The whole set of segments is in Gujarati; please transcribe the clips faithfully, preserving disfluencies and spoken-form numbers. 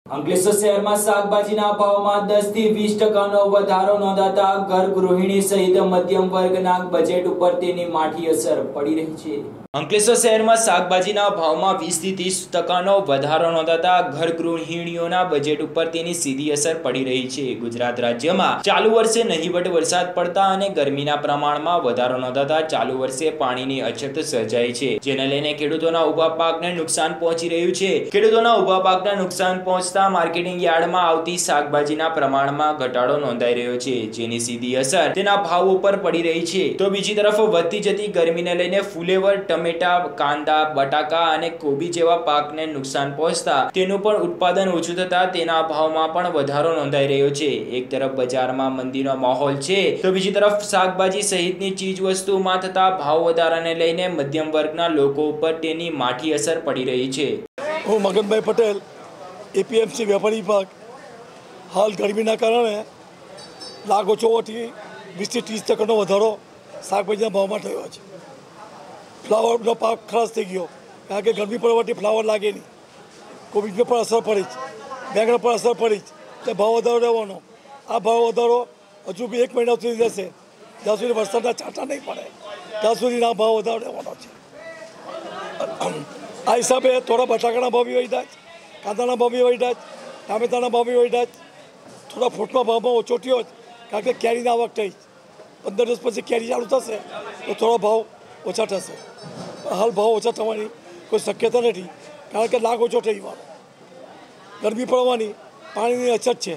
અંકલેશ્વર શહેરમાં શાકભાજીના ભાવમાં દસ થી વીસ ટકાનો વધારો નોંધાતા ઘર ગૃહિણી સહિત મધ્યમ વર્ગના બજેટ ઉપર તેની માઠી અસર પડી રહી છે। અંકલેશ્વર શહેરમાં શાકભાજીના ભાવમાં વીસ થી ત્રીસ ટકાનો વધારો નોંધાતા ઘર ગૃહિણીઓના બજેટ ઉપર તેની સીધી અસર પડી રહી છે। ગુજરાત રાજ્યમાં ચાલુ વર્ષે નહીવટ વરસાદ પડતા અને ગરમીના પ્રમાણમાં વધારો નોંધાતા ચાલુ વર્ષે પાણીની અછત સર્જાઈ છે, જેને લઈને ખેડૂતોના ઊભા પાકને નુકસાન પહોંચી રહ્યું છે। ખેડૂતોના ઊભા પાકને નુકસાન પહોંચતા માર્કેટિંગ યાર્ડમાં આવતી શાકભાજીના પ્રમાણમાં ઘટાડો નોંધાઈ રહ્યો છે, જેની સીધી અસર તેના ભાવ ઉપર પડી રહી છે। તો બીજી તરફ વધતી જતી ગરમીને લઈને ફુલેવર, ટમેટા, કાંદા, બટાકા અને કોબી જેવા પાકને નુકસાન પહોંચતા તેનું પણ ઉત્પાદન ઓછું થતા તેના ભાવમાં પણ વધારો નોંધાઈ રહ્યો છે। એક તરફ બજારમાં મંદીનો માહોલ છે, તો બીજી તરફ શાકભાજી સહિતની ચીજ વસ્તુમાં થતા ભાવ વધારાને લઈને મધ્યમ વર્ગના લોકો ઉપર તેની માઠી અસર પડી રહી છે। હું મગનભાઈ પટેલ, એપીએમસી વેપારી વિભાગ, હાલ ગરમીના કારણે લાગ ઓછોથી વીસથી ત્રીસ ટકાનો વધારો શાકભાજીના ભાવમાં થયો છે। ફ્લાવરનો પાક ખરાશ થઈ ગયો, કારણ કે ગરમી પડવાથી ફ્લાવર લાગે નહીં, કોબીજને પણ અસર પડી છે, બેંગણ પર અસર પડી છે, એટલે ભાવ વધારો રહેવાનો। આ ભાવ વધારો હજુ બી એક મહિના સુધી રહેશે, જ્યાં સુધી વરસાદના છાંટા નહીં પડે ત્યાં સુધી આ ભાવ વધારો રહેવાનો છે। આ હિસાબે થોડા બટાકાના ભાવ બી વધ્યા છે, કાંદાના ભાવ બી વધ્યા છે, ટામેટાના ભાવ બી વધ્યા છે, થોડા ફ્રૂટના ભાવમાં ઓછો થયો છે, કારણ કે કેરીની આવક થઈ પંદર દિવસ પછી કેરી ચાલુ થશે તો થોડો ભાવ ઓછા થશે। હાલ ભાવ ઓછા થવાની કોઈ શક્યતા નથી, કારણ કે લાગ ઓછો થઈ ગયો, ગરમી પડવાની, પાણીની અછત છે।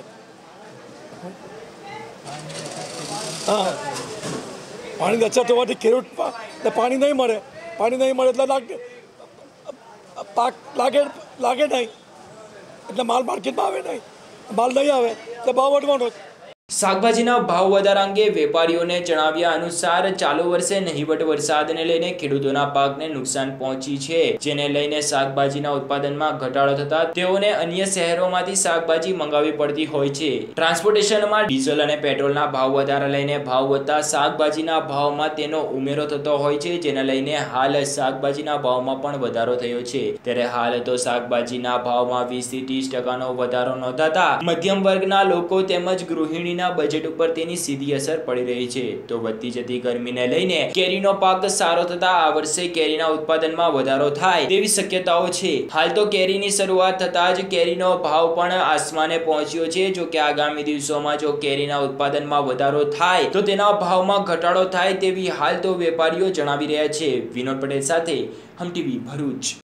હા, પાણીની અછત હોવાથી ખેડૂત પાણી નહીં મળે, પાણી નહીં મળે એટલે લાગે પાક લાગે લાગે નહીં, એટલે માલ માર્કેટમાં આવે નહીં, માલ નહીં આવે એટલે ભાવ વધવાનો જ। શાકભાજીના ભાવ વધારા અંગે વેપારીઓને જણાવ્યા અનુસાર ચાલુ વર્ષે નહીવટ વરસાદને લઈને ખેડૂતોના પાકને નુકસાન પહોંચી છે, જેને લઈને શાકભાજીના ઉત્પાદનમાં ઘટાડો થતા તેઓને અન્ય શહેરોમાંથી શાકભાજી મંગાવવી પડતી હોય છે। ટ્રાન્સપોર્ટેશનમાં ડીઝલ અને પેટ્રોલના ભાવ વધારા લઈને ભાવ વધતા શાકભાજીના ભાવમાં તેનો ઉમેરો થતો હોય છે, જેને લઈને હાલ શાકભાજીના ભાવમાં પણ વધારો થયો છે। ત્યારે હાલ તો શાકભાજીના ભાવમાં વીસ થી ત્રીસ ટકાનો વધારો નોંધાતા મધ્યમ વર્ગના લોકો તેમજ ગૃહિણીના બજેટ ઉપર તેની સીધી અસર પડી રહી છે। તો વધતી જતી ગરમીને લઈને કેરીનો પાક સારો થતા આ વર્ષે કેરીના ઉત્પાદનમાં વધારો થાય તેવી શક્યતાઓ છે। હાલ તો કેરીની શરૂઆત થતા જ કેરીનો ભાવ પણ આસમાને પહોંચ્યો છે। જો કે આગામી દિવસોમાં જો કેરીના ઉત્પાદનમાં વધારો થાય તો તેના ભાવમાં ઘટાડો થાય તેવી હાલ તો વેપારીઓ જણાવી રહ્યા છે। વિનોદ પટેલ સાથે હમ ટીવી ભરૂચ।